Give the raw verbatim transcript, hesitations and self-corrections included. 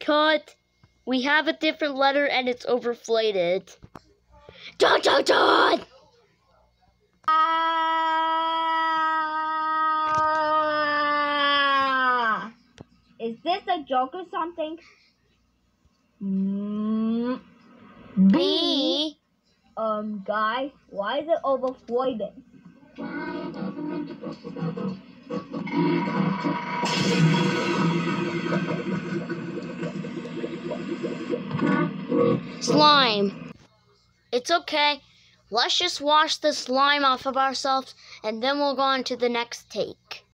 Cut. We have a different letter and it's overflated. Dot dot dot! Ah! Is this a joke or something? Mm. B. Um, guys, why is it overflowing? Slime. It's okay. Let's just wash the slime off of ourselves and then we'll go on to the next take.